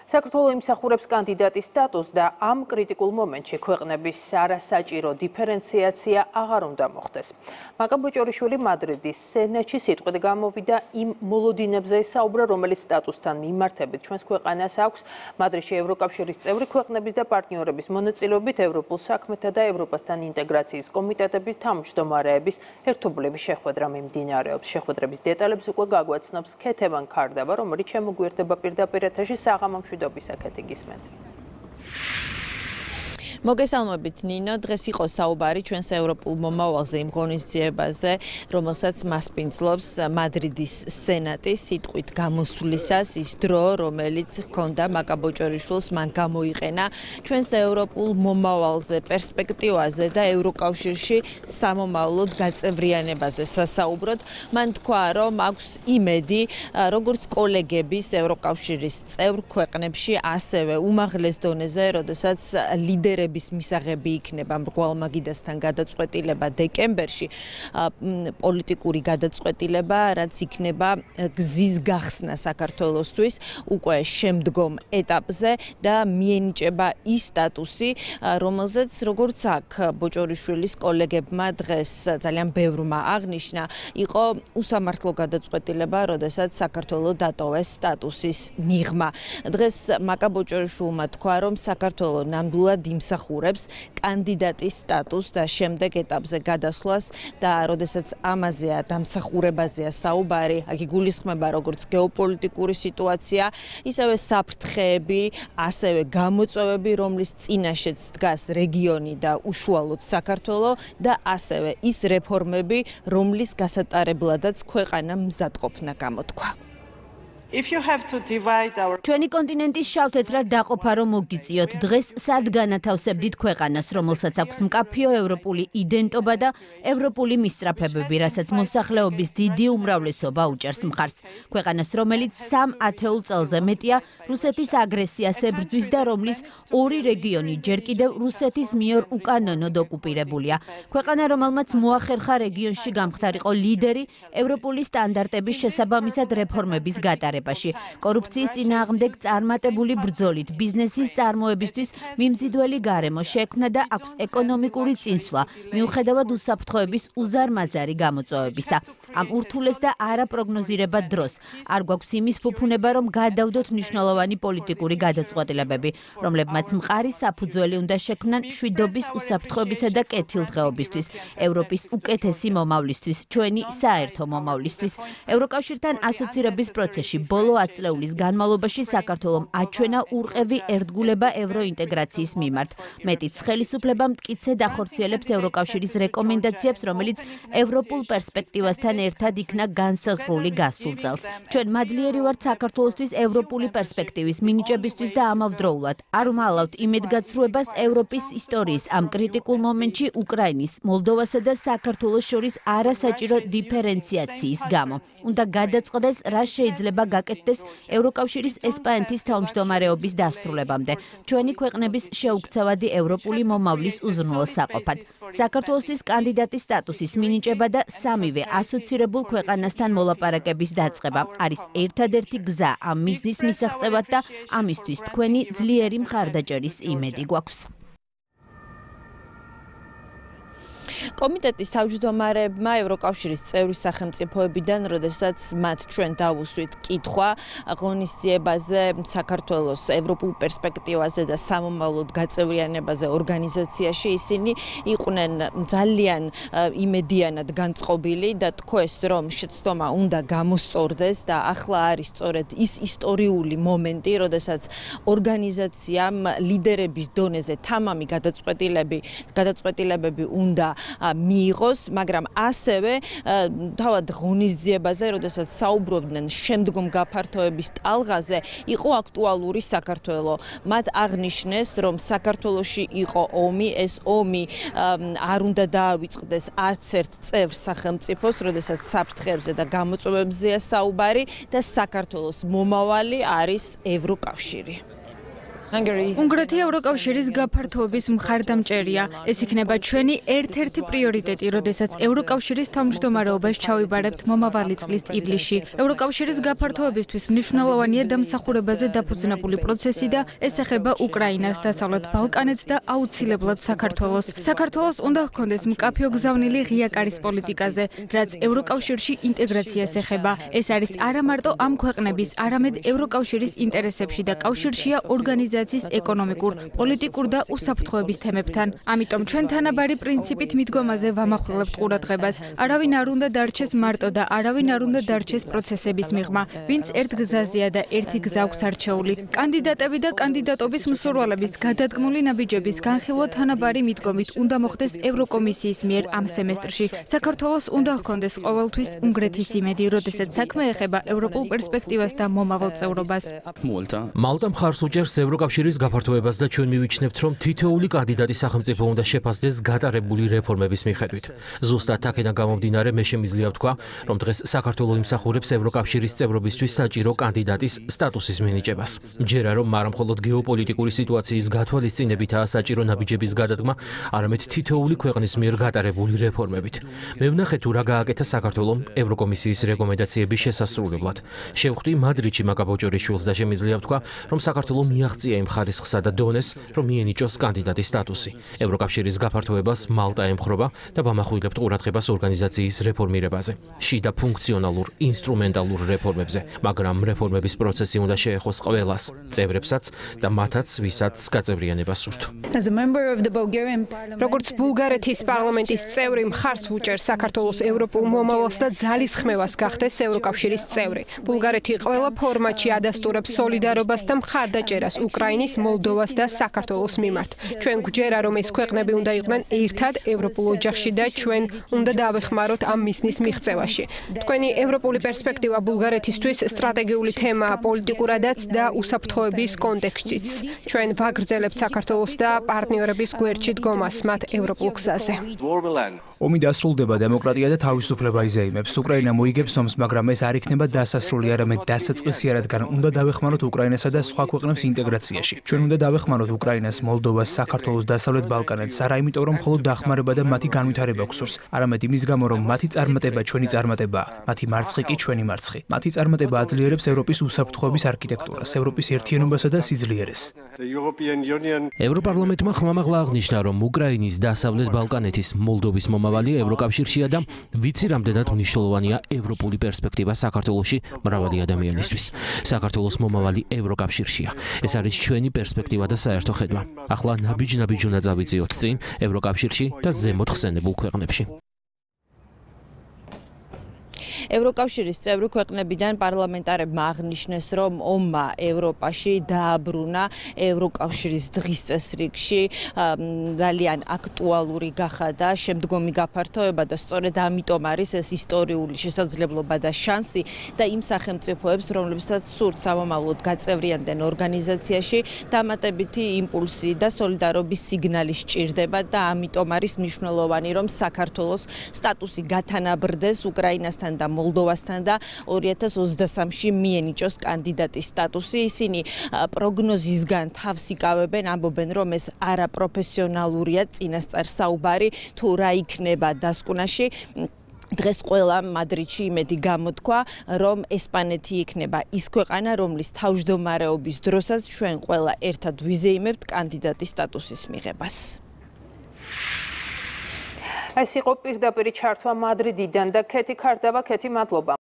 საქართველოს იმსახურებს კანდიდატის სტატუსს და ამ კრიტიკულ მომენტში ქვეყნების არასაჭირო დიფერენციაცია აღარ უნდა მოხდეს. მაგამ ბოჭორიშვილი მადრიდის სენატში სიტყვით გამოვიდა იმ მოლოდინებზე საუბრა, რომელიც სტატუსთან მიმართებით ჩვენს ქვეყანას აქვს. მადრიდში ევროკავშირის წევრი ქვეყნების და პარტნიორების მონაწილეობით ევროპულ საქმეთა და ევროპასთან ინტეგრაციის კომიტეტების თავმჯდომარეების ერთობლივი შეხვედრა მიმდინარეობს. შეხვედრების დეტალებს უკვე გაგვაცნობს ქეთევან ქარდავა, რომელიც შემოგვიერთდება პირდაპირ ეთერში საღამო მშვიდობისაკეთი გისმენთ. მოგესალმებით ნინო, დღეს იყო საუბარი ჩვენს ევროპულ მომავალზე იმ ღონისძიებაზე, რომელსაც მასპინძლობს მადრიდის სენატი სიტყვით გამოსვლისას ის დრო, რომელიც ჰქონდა მაკა ბოჭორიშვილს, მან გამოიყენა ჩვენს ევროპულ მომავალზე, პერსპექტივაზე და ევროკავშირში სამომავლოდ გაწევრიანებაზე სასაუბროთ. მან თქვა, რომ აქვს იმედი, როგორც კოლეგების ევროკავშირის წევრ ქვეყნებში, ასევე უმაღლეს დონეზე, როდესაც ლიდერები მისაღები იქნება მრგვალმაგიდასთან გადაწყვეტილება დეკემბერში, პოლიტიკური გადაწყვეტილება, რაც იქნება გზის გახსნა საქართველოსთვის უკვე შემდგომ ეტაპზე და მიენიჭება ის სტატუსი, რომელზეც როგორც აქ ბოჭორიშვილის კოლეგებმა დღეს ძალიან ბევრმა აღნიშნა, იყო უსამართლო გადაწყვეტილება, როდესაც საქართველოს დატოვეს სტატუსის მიღმა. დღეს მაკა ბოჭორიშვილმა თქვა, რომ საქართველოს ნამდვილად იმსახურებს კანდიდატის სტატუსს და შემდეგ ეტაპზე გადასვლას და როდესაც ამაზეა დამსახურებაზეა საუბარი, აქ იგულისხმება როგორც გეოპოლიტიკური სიტუაცია, ისევე საფრთხეები, ასევე გამოწვევები, რომლის წინაშეც დგას რეგიონი და უშუალოდ საქართველო და ასევე ის რეფორმები, რომლის გასატარებლადაც ქვეყანა მზადყოფნა გამოთქვა. ჩვენი კონტინენტის შავ-თეთრად დაყოფა რომ მოგიწიოთ, დღეს სად განათავსებდით ქვეყანას, რომელსაც აქვს მკაფიო ევროპული იდენტობა და ევროპული მისწრაფებები, რასაც მოსახლეობის დიდი უმრავლესობა უჭერს მხარს. ქვეყანას, რომელიც 3 ათეულ წელზე მეტია რუსეთის აგრესიას ებრძვის და რომლის 2 რეგიონი ჯერ კიდევ რუსეთის მიერ უკანონოდ ოკუპირებულია. ქვეყანა, რომელმაც მოახერხა რეგიონში გამხდარიყო ლიდერი ევროპული სტანდარტების შესაბამისად რეფორმების გატარება. კორუფციის წინააღმდეგ წარმატებული ბრძოლით ბიზნესის წარმოებისთვის მიმზიდველი გარემო შექმნა და აქვს ეკონომიკური წინსვლა, მიუხედავად უსაფრთხოების უზარმაზარი გამოწვევებისა. ამ ურთულეს და არაპროგნოზირებად დროს არ გვაქვს იმის ფუფუნება, რომ გადავდოთ მნიშვნელოვანი პოლიტიკური გადაწყვეტილებები, რომლებმაც მყარი საფუძველი უნდა შექმნან მშვიდობის, უსაფრთხოებისა და კეთილდღეობისთვის, ევროპის უკეთესი მომავლისთვის, ჩვენი საერთო მომავლისთვის. ევროკავშირთან ასოცირების პროცესში ბოლო 10 წლეულის განმავლობაში საქართველომ აჩვენა ურყევი ერთგულება ევროინტეგრაციის მიმართ. მეტიც ხელისუფლება მტკიცედ ახორციელებს ევროკავშირის რეკომენდაციებს, რომელიც ევროპულ პერსპექტივასთან ერთად იქნა განსაზღვრული გასულ წელს. ჩვენ მადლიერი ვართ საქართველოსთვის ევროპული პერსპექტივის მინიჭებისთვის და ამავდროულად არ ვმალავთ იმედგაცრუებას ევროპის ისტორიის ამ კრიტიკულ მომენტში უკრაინის, მოლდოვასა და საქართველოს შორის არასაჭირო დიფერენციაციის გამო. უნდა გადაწყდეს რა შეიძლება გაკეთდეს ევროკავშირის ესპანეთის თავმჯდომარეობის დასრულებამდე, ჩვენი ქვეყნების შეუქცევადი ევროპული მომავლის უზრუნველსაყოფად. საქართველოსთვის კანდიდატის სტატუსის მინიჭება და სამივე ასოცირებულ ქვეყანასთან მოლაპარაკების დაწყება არის ერთადერთი გზა ამ მიზნის მისაღწევად და ამისთვის თქვენი ძლიერი მხარდაჭერის იმედი გვაქვს. კომიტეტის თავმჯდომარეებმა ევროკავშირის წევრი სახელმწიფოებიდან, როდესაც მათ ჩვენ დავუსვით კითხვა ღონისძიებაზე, საქართველოს ევროპულ პერსპექტივაზე და სამომავლოდ გაწევრიანებაზე ორგანიზაციაში, ისინი იყვნენ ძალიან იმედიანად განწყობილი და თქვეს, რომ შეცდომა უნდა გამოსწორდეს და ახლა არის სწორედ ის ისტორიული მომენტი, როდესაც ორგანიზაციამ ლიდერების დონეზე თამამი გადაწყვეტილებები უნდა მიიღოს, მაგრამ ასევე თავად ღონისძიებაზე, როდესაც საუბრობდნენ შემდგომ გაფართოების ტალღაზე, იყო აქტუალური საქართველო. მათ აღნიშნეს, რომ საქართველოში იყო ომი, ეს ომი არ უნდა დაავიწყდეს არც ერთ წევრ სახელმწიფოს, როდესაც საფრთხეებზე და გამოწვევებზეა საუბარი და საქართველოს მომავალი არის ევროკავშირი. უნგრეთი ევროკავშირის გაფართოების მხარდამჭერია. ეს იქნება ჩვენი ერთ-ერთი პრიორიტეტი, როდესაც ევროკავშირის თავმჯდომარეობას ჩავიბარებთ მომავალი წლის ივლისში. ევროკავშირის გაფართოებისთვის მნიშვნელოვანია დამსახურებაზე დაფუძნებული პროცესი და ეს ეხება უკრაინას, დასავლეთ ბალკანეთს და აუცილებლად საქართველოს. საქართველოს უნდა ჰქონდეს მკაფიო-გზავნილი ღია კარის პოლიტიკაზე, რაც ევროკავშირში ინტეგრაციას ეხება. ეს არის არა მარტო ამ ქვეყნების, არამედ ევროკავშირის ინტერესებში და კავშირშია ორგანიზაციის ეკონომიკურ, პოლიტიკურ და უსაფრთხოების თემებთან. ამიტომ ჩვენ თანაბარი პრინციპით მიდგომაზე ვამახვილებთ ყურადღებას. არავინ არ უნდა დარჩეს მარტო და არავინ არ უნდა დარჩეს პროცესების მიღმა, ვინც ერთ გზაზეა და ერთი გზა აქვს არჩეული. კანდიდატები და კანდიდატობის მსურველების გადადგმული ნაბიჯების განხილვა თანაბარი მიდგომით უნდა მოხდეს ევროკომისიის მიერ ამ სემესტრში. საქართველოს უნდა ჰქონდეს ყოველთვის უნგრეთის იმედი, როდესაც საქმე ეხება ევროპულ პერსპექტივას და მომავალ წევრობას. მალტა მხარს უჭერს ევროკავშირის გაფართოებას და ჩვენ მივიჩნევთ, რომ თითოეული კანდიდატი სახელმწიფო უნდა შეფასდეს გატარებული რეფორმების მიხედვით. ზუსტად აქედან გამომდინარე, მე შემიძლია ვთქვა, რომ დღეს საქართველო იმსახურებს ევროკავშირის წევრობისთვის საჭირო კანდიდატის სტატუსის მინიჭებას. მჯერა რომ არა მხოლოდ გეოპოლიტიკური სიტუაციის გათვალისწინებითაა საჭირო ნაბიჯების გადადგმა, არამედ თითოეული ქვეყნის მიერ გატარებული რეფორმებით. მე ვნახე თუ რა გააკეთა საქართველომ ევროკომისიის რეკომენდაციების შესასრულებლად. შევხვდი მადრიდში მაკაბოჭორიშვილს და შემიძლია ვთქვა, რომ საქართველო მიაღწია იმ ხარისხსა და დონეს, რომ მიენიჭოს კანდიდატის სტატუსი. ევროკავშირის გაფართოებას მალტა ემხრობა და ვამახვილებთ ყურადღებას ორგანიზაციის რეფორმირებაზე. შიდა ფუნქციონალურ, ინსტრუმენტალურ რეფორმებზე, მაგრამ რეფორმების პროცესი უნდა შეეხოს ყველას, წევრებსაც და მათაც, ვისაც გაწევრიანება სურთ. როგორც ბულგარეთის პარლამენტის წევრი მხარს უჭერს საქართველოს ევროპულ მომავალს და ძალისხმევას გახდეს ევროკავშირის წევრი. ბულგარეთი ყველა ფორმატში ადასტურებს სოლიდარობას და მხარდაჭერას უკრაინის, მოლდოვას და საქართველოს მიმართ. ჩვენ გვჯერა, რომ ეს ქვეყნები უნდა იყვნენ ერთად ევროპულ ოჯახში და ჩვენ უნდა დავეხმაროთ ამ მისნის მიღწევაში. თქვენი ევროპული პერსპექტივა ბულგარეთისთვის სტრატეგიული თემაა პოლიტიკურადაც და უსაფრთხოების კონტექსტშიც. ჩვენ ვაგრძელებთ საქართველოს და პარტნიორების გვერდში დგომას მათ ევროპულ გზაზე. ომი დასრულდება, დემოკრატია და თავისუფლება იზეიმებს. უკრაინა მოიგებს ომს, მაგრამ ეს არ იქნება დასასრული, არამედ დასაწყისია, რადგან უნდა დავეხმაროთ უკრაინასა და სხვა ქვეყნებს ინტეგრაციაში. ჩვენ უნდა დავეხმაროთ უკრაინას, მოლდოვას, საქართველოს, დასავლეთ ბალკანეთს, არა იმიტომ, რომ მხოლოდ დახმარება და მათი განვითარება გსურს, არამედ იმის გამო, რომ მათი წარმატება ჩვენი წარმატებაა, მათი მარცხი კი ჩვენი მარცხი. მათი წარმატება აძლიერებს ევროპის უსაფრთხოების არქიტექტურას, ევროპის ერთიანობასა და სიძლიერეს. ევროპარლამენტმა ხმამაღლა აღნიშნა, რომ უკრაინის, დასავლეთ ბალკანეთის, მოლდოვის მომავალი ევროკავშირშია და ვიცი რამდენად მნიშვნელოვანია ევროპული პერსპექტივა საქართველოში მრავალი ადამიანისთვის. საქართველოს მომავალი ევროკავშირშია. ეს არის ჩვენი პერსპექტივა და საერთო ხედვა. ახლა ნაბიჯ-ნაბიჯ უნდა წავიწიოთ წინ ევროკავშირში და ზემოთ ხსენებულ ქვეყნებში. ევროკავშირის წევრი ქვეყნებიდან პარლამენტარებმა აღნიშნეს, რომ ომმა ევროპაში დააბრუნა ევროკავშირის დღის წესრიგში ძალიან აქტუალური გახადა შემდგომი გაფართოება და სწორედ ამიტომ არის ეს ისტორიული შესაძლებლობა და შანსი და იმ სახელმწიფოებს, რომლებსაც სურთ სამომავლოდ გაწევრიანდნენ ორგანიზაციაში, დამატებითი იმპულსი და სოლიდარობის სიგნალი სჭირდება და ამიტომ არის მნიშვნელოვანი, რომ საქართველოს სტატუსი გათანაბრდეს უკრაინასთან და მოლდოვასთან და 2023-ში მიენიჭოს კანდიდატის სტატუსი. ისინი პროგნოზისგან თავს იკავებენ, ამბობენ, რომ ეს არაპროფესიონალურია წინასწარ საუბარი თუ რა იქნება დასკვნაში. დღეს ყველა მადრიდში იმედი გამოთქვა, რომ ესპანეთი იქნება ის ქვეყანა, რომლის თავმჯდომარეობის დროსაც ჩვენ ყველა ერთად ვიზეიმებთ კანდიდატის სტატუსის მიღებას. ეს იყო პირდაპირ ჩართვა მადრიდიდან და ქეთი ქარდავა, ქეთი მადლობა.